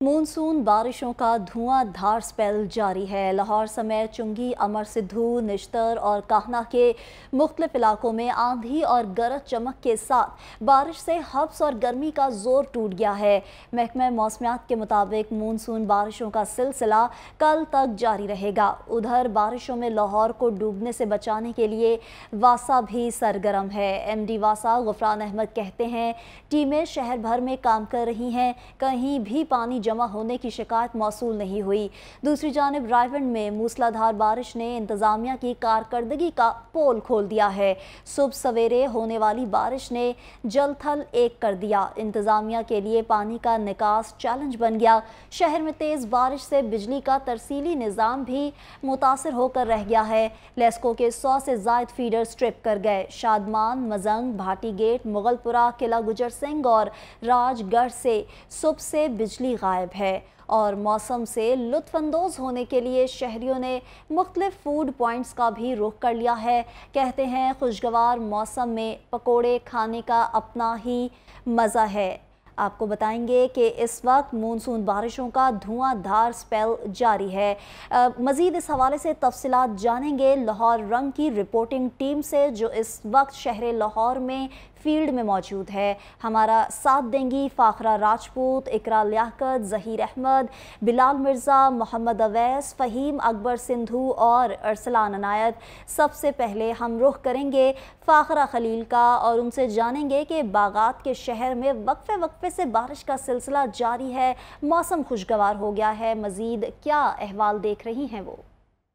Monsoon बारिशों का धुआंधार spell जारी है। लाहौर समेत चुंगी, अमर सिद्धू, निश्तर और काहना के मुख्तलिफ इलाकों में आंधी और गरज चमक के साथ बारिश से हब्स और गर्मी का जोर टूट गया है। महकमा मौसमियात के मुताबिक मानसून बारिशों का सिलसिला कल तक जारी रहेगा। उधर बारिशों में लाहौर को डूबने से बचाने के लिए वासा भी सरगर्म है। MD वासा गुफरान अहमद कहते हैं, टीमें शहर भर में काम कर रही हैं, कहीं भी पानी जमा होने की शिकायत मौसूल नहीं हुई। दूसरी जानिब रायवंड में मूसलाधार बारिश ने इंतजामिया की कारकर्दगी का पोल खोल दिया है। सुबह सवेरे होने वाली बारिश ने जल थल एक कर दिया। इंतजामिया के लिए पानी का निकास चैलेंज बन गया। शहर में तेज बारिश से बिजली का तरसीली निज़ाम भी मुतासर होकर रह गया है। लेस्को के 100 से ज़ायद फीडर स्ट्रिप कर गए। शादमान, मजंग, भाटी गेट, मुगलपुरा, किला गुजर सिंह और राजगढ़ से सुबह से बिजली गायब है। और मौसम से लुत्फानंदोज़ होने के लिए शहरियों ने मुख्तलिफ फूड पॉइंट्स का भी रुख कर लिया है। कहते हैं, खुशगवार मौसम में पकोड़े खाने का अपना ही मज़ा है। आपको बताएंगे कि इस वक्त मानसून बारिशों का धुआंधार स्पेल जारी है। मज़ीद इस हवाले से तफसीलात जानेंगे लाहौर रंग की रिपोर्टिंग टीम से, जो इस वक्त शहर लाहौर में फील्ड में मौजूद है। हमारा साथ देंगी फाखरा राजपूत, इकरा लियाकत, जहीर अहमद, बिलाल मिर्ज़ा, मोहम्मद अवैस, फ़हीम अकबर सिंधु और अरसलान अनायत। सबसे पहले हम रुख करेंगे फाखरा खलील का और उनसे जानेंगे कि बागात के शहर में वक्फे वक्फे से बारिश का सिलसिला जारी है, मौसम खुशगवार हो गया है। मज़ीद क्या अहवाल देख रही हैं वो?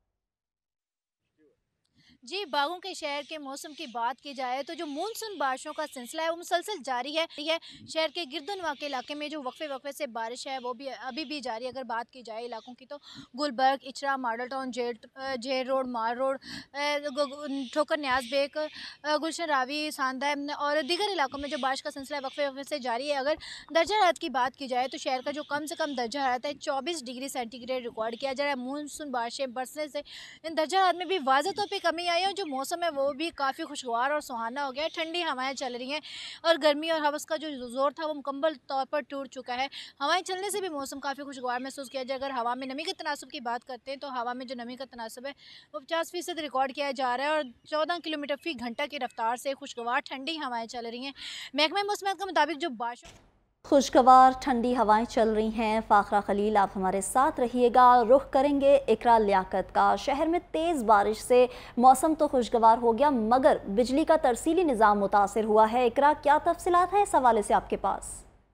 जी, बागों के शहर के मौसम की बात की जाए तो जो मानसून बारिशों का सिलसिला है वो मुसलसल जारी है। शहर के गिरदुनवा के इलाके में जो वक्फे वक्फे से बारिश है वो भी अभी भी जारी है। अगर बात की जाए इलाकों की तो Gulberg, Ichhra, model town, jail road, मार रोड, ठोकर न्याज बेग, गुलशन रावी, सांदा और दीगर इलाकों में जो बारिश का सिलसिला वक्फे वक्फे से जारी है। अगर दर्जा हरारत की बात की जाए तो शहर का जो कम से कम दर्जा हरारत है 24 डिग्री सेंटीग्रेड रिकॉर्ड किया जा रहा है। मानसून बारिशें बरसने से इन दर्जा हरारत में भी वाज़ह तौर पर कमी आई है। जो मौसम है वो भी काफ़ी खुशगवार और सुहाना हो गया है। ठंडी हवाएं चल रही हैं और गर्मी और हवस का जो ज़ोर था वो मुकम्मल तौर पर टूट चुका है। हवाएं चलने से भी मौसम काफ़ी खुशगवार महसूस किया जाए। अगर हवा में नमी के तनासब की बात करते हैं तो हवा में जो नमी का तनासब है वो 50% रिकॉर्ड किया जा रहा है और 14 किलोमीटर फी घंटा की रफ्तार से खुशगवार ठंडी हवाएं चल रही हैं। महकमा मौसमियात के मुताबिक जो बारिश खुशगवार ठंडी हवाएं चल रही हैं। फाखरा खलील, आप हमारे साथ रहिएगा। रुख करेंगे इकरा लियाकत का। शहर में तेज़ बारिश से मौसम तो खुशगवार हो गया, मगर बिजली का तरसीली निज़ाम मुतासर हुआ है। इकरा, क्या तफसीलात हैं इस हवाले से आपके पास?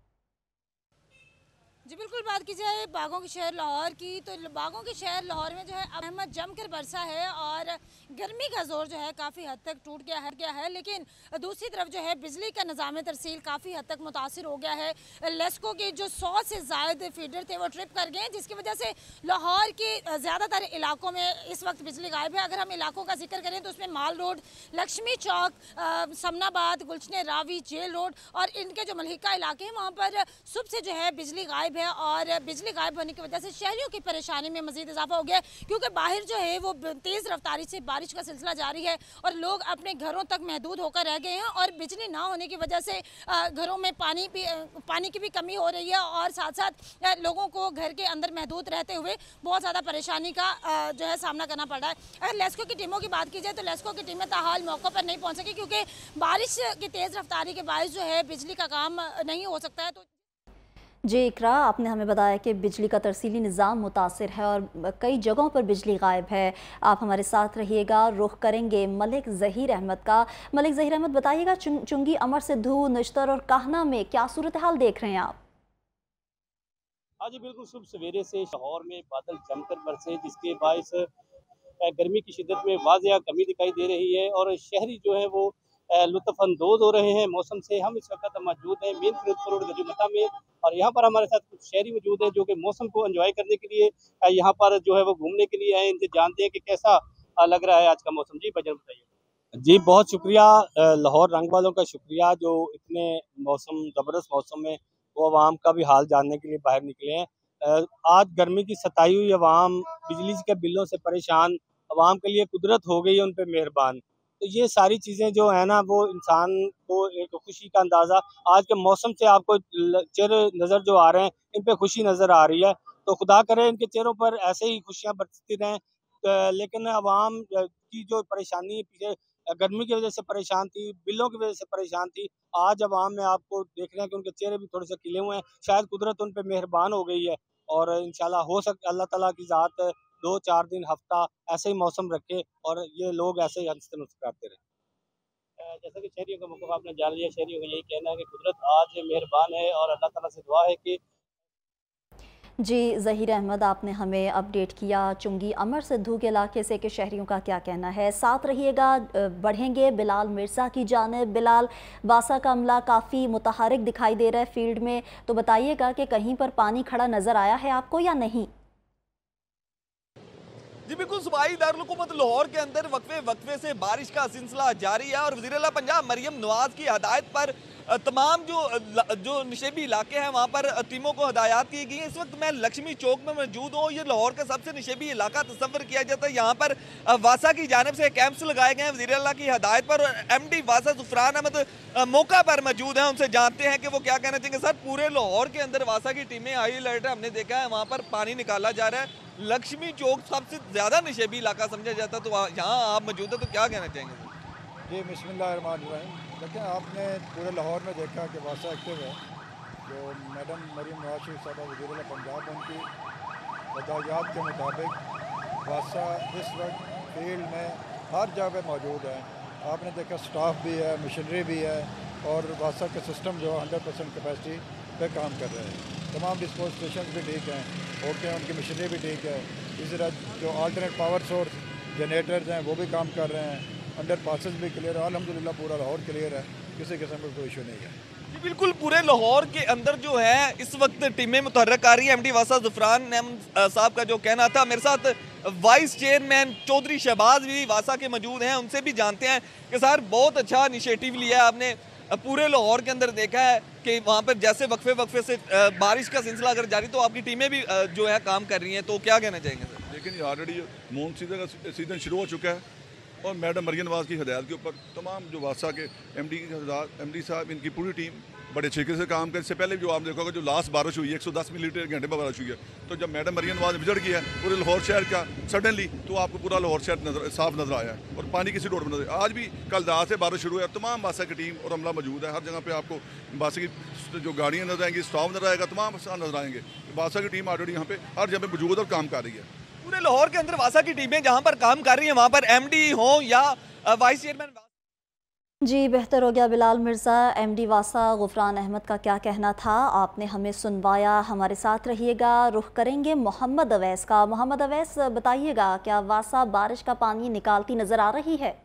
जी बिल्कुल, बात की जाए बागों के शहर लाहौर की तो बागों के शहर लाहौर में जो है अहमद जमकर बरसा है और गर्मी का जोर जो है काफ़ी हद तक टूट गया है। लेकिन दूसरी तरफ जो है बिजली का निज़ाम तरसील काफ़ी हद तक मुतासर हो गया है। लेस्को के जो 100 से ज़ायद फीडर थे वो ट्रिप कर गए, जिसकी वजह से लाहौर के ज़्यादातर इलाकों में इस वक्त बिजली गायब है। अगर हम इलाकों का जिक्र करें तो उसमें mall road, Lakshmi Chowk, Samanabad, Gulshan Ravi, jail road और इनके जो मलिका इलाके हैं वहाँ पर सुबह से जो है बिजली गायब है। और बिजली गायब होने की वजह से शहरियों की परेशानी में मजीद इजाफा हो गया है, क्योंकि बाहर जो है वो तेज़ रफ्तारी से बारिश का सिलसिला जारी है और लोग अपने घरों तक महदूद होकर रह गए हैं। और बिजली ना होने की वजह से घरों में पानी की भी कमी हो रही है और साथ साथ लोगों को घर के अंदर महदूद रहते हुए बहुत ज़्यादा परेशानी का जो है सामना करना पड़ रहा है। अगर लेस्को की टीमों की बात की जाए तो लेस्को की टीमें ताहाल मौके पर नहीं पहुँच सकी, क्योंकि बारिश की तेज़ रफ्तारी के बायस जो है बिजली का काम नहीं हो सकता है। तो जी इकरा, आपने हमें बताया कि बिजली का तरसीली निज़ाम मुतासर है और कई जगहों पर बिजली गायब है। आप हमारे साथ रहिएगा। रुख करेंगे मलिक ज़हीर अहमद का। मलिक ज़हीर अहमद, बताइएगा चुंगी, अमर सिद्धू, निश्तर और काहना में क्या सूरत हाल देख रहे हैं आप? हाँ जी बिल्कुल, सुबह सवेरे से लाहौर में बादल जमकर बरसे, जिसके बायस गर्मी की शिद्दत में वाज़िया कमी दिखाई दे रही है और शहरी जो है वो लुत्फ़अंदोज़ हो रहे हैं मौसम से। हम इस वक्त मौजूद हैं मेन फिरोजपुर रोड गजूमता में और यहाँ पर हमारे साथ कुछ शहरी मौजूद हैं जो कि मौसम को एंजॉय करने के लिए यहाँ पर जो है वो घूमने के लिए आए। इनसे जानते हैं कि कैसा लग रहा है आज का मौसम। जी बजट बताइए। जी बहुत शुक्रिया, लाहौर रंग वालों का शुक्रिया जो इतने ज़बरदस्त मौसम में वो आवाम का भी हाल जानने के लिए बाहर निकले हैं। आज गर्मी की सताई हुई आवाम, बिजली के बिलों से परेशान आवाम के लिए कुदरत हो गई है उन पे मेहरबान। तो ये सारी चीज़ें जो है ना वो इंसान को एक खुशी का अंदाज़ा आज के मौसम से आपको चेहरे नज़र जो आ रहे हैं इन पे खुशी नज़र आ रही है। तो खुदा करे इनके चेहरों पर ऐसे ही खुशियाँ बरसती रहें। लेकिन अवाम की जो परेशानी पीछे गर्मी की वज़ह से परेशान थी, बिलों की वज़ह से परेशान थी, आज अवाम में आपको देख रहे हैं कि उनके चेहरे भी थोड़े से खिले हुए हैं। शायद कुदरत उन पे मेहरबान हो गई है और इंशाल्लाह हो सक अल्लाह ताला की ज़ात 2-4 दिन, हफ्ता ऐसे ही मौसम रखे और ये लोग ऐसे ही हंसते मुस्कुराते रहें। जैसा कि शहरियों का मौक़िफ़ आपने जान लिया, शहरियों का यही कहना है कि कुदरत आज मेहरबान है और अल्लाह ताला से दुआ है कि जी ज़हीर अहमद, आपने हमें अपडेट किया चुंगी अमर सिद्धू के इलाके से कि शहरियों का क्या कहना है। साथ रहिएगा, बढ़ेंगे बिलाल मिर्ज़ा की जानिब। बिलाल, वासा का अमला काफ़ी मुतहरिक दिखाई दे रहा है फील्ड में, तो बताइएगा कि कहीं पर पानी खड़ा नज़र आया है आपको या नहीं? जी बिल्कुल, सूबाई दारुल-हुकूमत लाहौर के अंदर वक्फे से बारिश का सिलसिला जारी है और वज़ीर-ए-आला पंजाब मरियम नवाज़ की हदायत पर तमाम जो निशेबी इलाके हैं वहाँ पर टीमों को हदायत की गई हैं। इस वक्त मैं लक्ष्मी चौक में मौजूद हूँ। ये लाहौर का सबसे निशेबी इलाका तस्वर किया जाता है। यहाँ पर वासा की जानिब से कैंप्स लगाए गए हैं वज़ीर-ए-आला की हदायत पर। MD वासा ज़ुफ़रान अहमद मौका पर मौजूद हैं, उनसे जानते हैं कि वो क्या कहना चाहेंगे। सर, पूरे लाहौर के अंदर वासा की टीमें हाई अलर्ट है, हमने देखा है वहाँ पर पानी निकाला जा रहा है। लक्ष्मी चौक सबसे ज़्यादा निशेबी इलाका समझा जाता है, तो यहाँ आप मौजूद है, तो क्या कहना चाहेंगे? जी बिस्मिल्लाहिर्रहमानिर्रहीम। देखिए, आपने पूरे लाहौर में देखा कि वासा एक्टिव है। जो मैडम मरियम नवाज़ शरीफ साहबा वज़ीर-ए-आला पंजाब, उनकी हिदायत के मुताबिक वासा इस वक्त फील्ड में हर जगह मौजूद है। आपने देखा स्टाफ भी है, मशीनरी भी है और वासा के सिस्टम जो 100% कैपेसिटी पे काम कर रहे हैं। तमाम डिस्पोज स्टेशन भी ठीक हैं, ओके हैं, उनकी मशीनरी भी ठीक है। इसी तरह जो अल्टरनेट पावर सोर्स जनरेटर्स हैं वो भी काम कर रहे हैं। अंडर पासेस भी क्लियर है, अल्हम्दुलिल्लाह पूरा लाहौर क्लियर है, किसी किस्म का कोई इशू नहीं है। जी बिल्कुल, पूरे लाहौर के अंदर जो है इस वक्त टीमें मुतहर्रक आ रही है। MD वासा ज़ुफ़रान साहब का जो कहना था, मेरे साथ वाइस चेयरमैन चौधरी शहबाज भी वासा के मौजूद हैं, उनसे भी जानते हैं कि सर बहुत अच्छा इनिशिएटिव लिया है आपने। पूरे लाहौर के अंदर देखा है कि वहाँ पर जैसे वक्फे से बारिश का सिलसिला अगर जारी, तो आपकी टीमें भी जो है काम कर रही हैं, तो क्या कहना चाहेंगे सर? लेकिन ये ऑलरेडी मानसून का सीज़न शुरू हो चुका है और मैडम मरियम नवाज़ की हिदायत के ऊपर तमाम जो वासा के MD साहब, इनकी पूरी टीम बड़े अच्छे से काम कर। इससे पहले जो आप देखोगे जो लास्ट बारिश हुई है 110 मिलीमीटर घंटे में बारिश हुई है, तो जब मैडम मरियम नवाज़ विजिट किया है पूरे लाहौर शहर का सडनली, तो आपको पूरा लाहौर शहर साफ नजर आया है और पानी किसी रोड में नजर। आज भी कल रात से बारिश शुरू है, तमाम वासा की टीम और अमला मौजूद है। हर जगह पर आपको वासा की जो गाड़ियाँ नजर आएंगी, स्टाफ नजर आएगा, तमाम नजर आएंगे। वासा की टीम ऑलरेडी यहाँ पे हर जगह मौजूद और काम कर रही है। पूरे लाहौर के अंदर वासा की टीमें जहां पर काम कर रही हैं, वहां पर MD हो या वाइस चेयरमैन। जी बेहतर हो गया। बिलाल मिर्ज़ा, MD वासा ग़ुफ़रान अहमद का क्या कहना था आपने हमें सुनवाया। हमारे साथ रहिएगा। रुख करेंगे मोहम्मद अवैस का। मोहम्मद अवैस, बताइएगा क्या वासा बारिश का पानी निकालती नज़र आ रही है?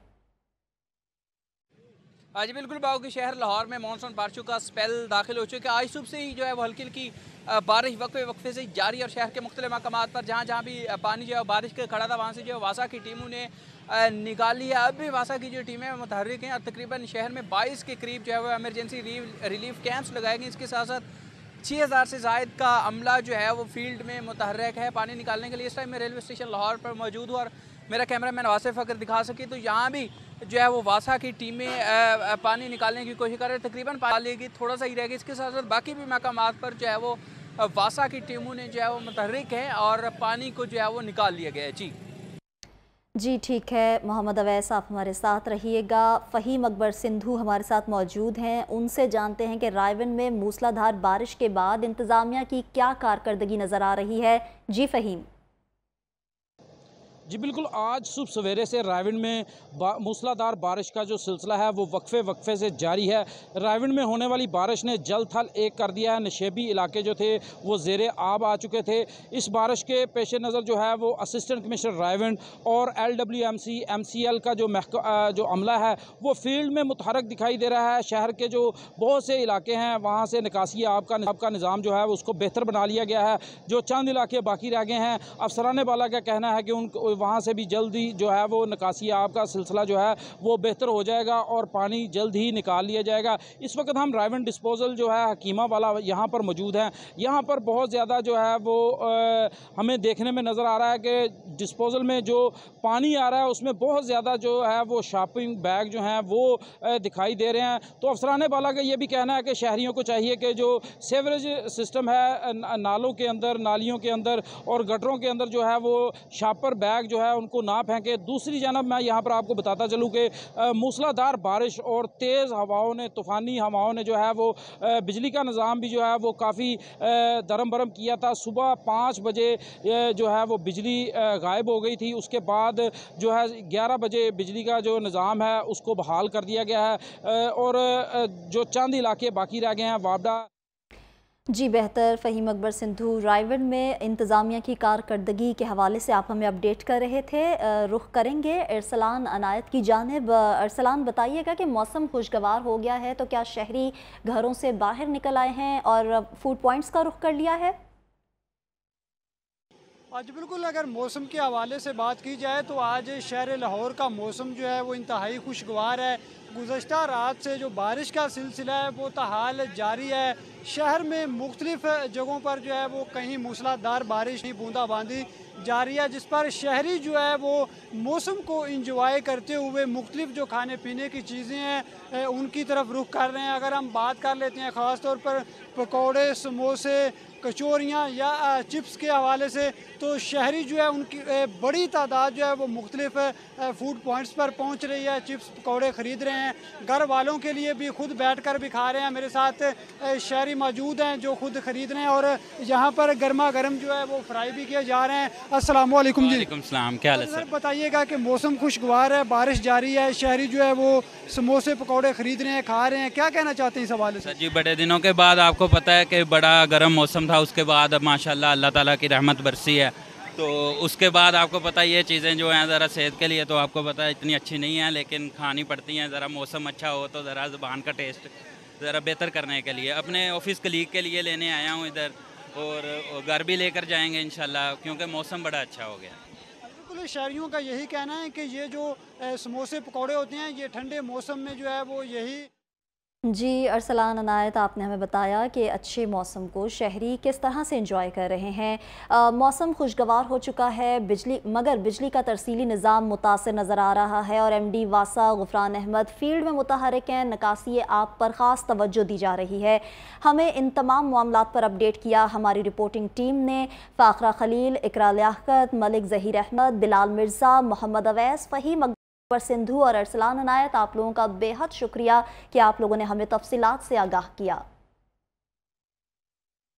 जी बिल्कुल, बागों के शहर लाहौर में मानसून बारिशों का स्पेल दाखिल हो चुका है। आज सुबह से ही जो है वो हल्की हल्की बारिश वक्फे से जारी और शहर के मुख्तलिफ मकामात पर जहाँ जहाँ भी पानी जो है बारिश के खड़ा था, वहाँ से जो है वासा की टीमों ने निकाली है। अब भी वासा की जो टीमें मुतहर्रिक हैं और तकरीबन शहर में 22 के करीब जो है वो एमरजेंसी रिलीफ कैंप्स लगाए गए। इसके साथ साथ 6000 से ज़ायद का अमला जो है वो फील्ड में मुतहर्रिक है पानी निकालने के लिए। इस टाइम मैं रेलवे स्टेशन लाहौर पर मौजूद हूँ और मेरा कैमरा मैन वासिफ अगर दिखा सके तो यहाँ भी जो है वो वासा की टीमें पानी निकालने की कोशिश कर रहे हैं। तकरीबन पालेगी थोड़ा सा ही रहेगी। इसके साथ साथ बाकी भी मकामात पर जो है वो वासा की टीमों ने जो है वो मुतहर्रिक है और पानी को जो है वो निकाल लिया गया है। जी ठीक है मोहम्मद अवैस, आप हमारे साथ रहिएगा। फ़हीम अकबर सिंधु हमारे साथ मौजूद हैं, उनसे जानते हैं कि रायवन में मूसलाधार बारिश के बाद इंतज़ामिया की क्या कारकर्दगी नज़र आ रही है। जी फ़हीम। जी बिल्कुल, आज सुबह सवेरे से रायवन में मूसलाधार बारिश का जो सिलसिला है वो वक्फे से जारी है। रायवन में होने वाली बारिश ने जल थल एक कर दिया है। नशेबी इलाके जो थे वो ज़ेरे आब आ चुके थे। इस बारिश के पेश नज़र जो है वो असिस्टेंट कमिश्नर रायवन और LWMC MCL का जो अमला है वो फील्ड में मुतहरक दिखाई दे रहा है। शहर के जो बहुत से इलाके हैं वहाँ से निकासी आब का निज़ाम जो है उसको बेहतर बना लिया गया है। जो चंद इलाके बाकी रह गए हैं, अफसरान बाला का कहना है कि उन वहाँ से भी जल्दी जो है वो निकासी आब का सिलसिला जो है वो बेहतर हो जाएगा और पानी जल्द ही निकाल लिया जाएगा। इस वक्त हम रायवन डिस्पोजल जो है हकीमा वाला यहाँ पर मौजूद हैं। यहाँ पर बहुत ज़्यादा जो है वो हमें देखने में नज़र आ रहा है कि डिस्पोजल में जो पानी आ रहा है उसमें बहुत ज़्यादा जो है वो शॉपिंग बैग जो हैं वो दिखाई दे रहे हैं। तो अफसरान बाला का ये भी कहना है कि शहरियों को चाहिए कि जो सीवरेज सिस्टम है नालों के अंदर, नालियों के अंदर और गटरों के अंदर जो है वो शॉपर बैग जो है उनको ना फेंके। दूसरी जानब मैं यहाँ पर आपको बताता चलूँ कि मूसलाधार बारिश और तेज़ हवाओं ने, तूफ़ानी हवाओं ने जो है वो बिजली का निज़ाम भी जो है वो काफ़ी दरम बरम किया था। सुबह 5 बजे जो है वो बिजली गायब हो गई थी। उसके बाद जो है 11 बजे बिजली का जो निज़ाम है उसको बहाल कर दिया गया है और जो चंद इलाके बाकी रह गए हैं वापडा। जी बेहतर। फ़हीम अकबर सिंधु रायवन में इंतज़ामिया की कारकर्दगी के हवाले से आप हमें अपडेट कर रहे थे। रुख करेंगे अरसलान अनायत की जानिब। अरसलान, बताइएगा कि मौसम खुशगवार हो गया है तो क्या शहरी घरों से बाहर निकल आए हैं और फूड पॉइंट्स का रुख कर लिया है? आज बिल्कुल, अगर मौसम के हवाले से बात की जाए तो आज शहर लाहौर का मौसम जो है वो इंतहाई खुशगवार है। गुज़श्ता रात से जो बारिश का सिलसिला है वो ताहाल जारी है। शहर में मुख्तलिफ जगहों पर जो है वो कहीं मूसलाधार बारिश, कहीं बूंदाबांदी जारी है, जिस पर शहरी जो है वो मौसम को इंजॉय करते हुए मुख्तलिफ जो खाने पीने की चीज़ें हैं उनकी तरफ रुख कर रहे हैं। अगर हम बात कर लेते हैं ख़ास तौर पर पकौड़े, समोसे, कचौरियाँ या चिप्स के हवाले से, तो शहरी जो है उनकी बड़ी तादाद जो है वो मुख्तलिफ फूड पॉइंट्स पर पहुँच रही है, चिप्स पकौड़े ख़रीद रहे हैं। घर वालों के लिए भी खुद बैठ कर भी खा रहे हैं। मेरे साथ शहरी मौजूद हैं जो खुद ख़रीद रहे हैं और यहाँ पर गर्मा गर्म जो है वो फ्राई भी किए जा रहे हैं। अस्सलाम वालेकुम जी। वालेकुम सलाम, क्या हाल है सर? बताइएगा कि मौसम खुशगवार है, बारिश जारी है, शहरी जो है वो समोसे पकौड़े ख़रीद रहे हैं, खा रहे हैं, क्या कहना चाहते हैं इस हवाले से? सर जी, बड़े दिनों के बाद आपको पता है कि बड़ा गर्म मौसम था, उसके बाद अब माशाल्लाह अल्लाह ताला की रहमत बरसी है। तो उसके बाद आपको पता है ये चीज़ें जो हैं ज़रा सेहत के लिए तो आपको पता है इतनी अच्छी नहीं है, लेकिन खानी पड़ती हैं। ज़रा मौसम अच्छा हो तो ज़रा ज़ुबान का टेस्ट ज़रा बेहतर करने के लिए अपने ऑफिस कलीग के लिए लेने आया हूँ इधर, और घर भी लेकर जाएंगे इंशाल्लाह, क्योंकि मौसम बड़ा अच्छा हो गया। बिल्कुल, शहरियों का यही कहना है कि ये जो समोसे पकौड़े होते हैं ये ठंडे मौसम में जो है वो यही। जी अरसलान अनायत, आपने हमें बताया कि अच्छे मौसम को शहरी किस तरह से एंजॉय कर रहे हैं। मौसम खुशगवार हो चुका है, मगर बिजली का तरसीली निज़ाम मुतासिर नज़र आ रहा है और MD वासा गुफरान अहमद फील्ड में मुतहरिक हैं। निकासी आप पर ख़ास तवज्जो दी जा रही है। हमें इन तमाम मामलात पर अपडेट किया हमारी रिपोर्टिंग टीम ने। फ़ाखरा खलील, इकरा लियाकत, मलिक ज़हीर अहमद, बिलाल मिर्ज़ा, मोहम्मद अवैस, फ़हीम पर सिंधु और अरसलान अनायत, आप लोगों का बेहद शुक्रिया कि आप लोगों ने हमें तफसीलात से आगाह किया।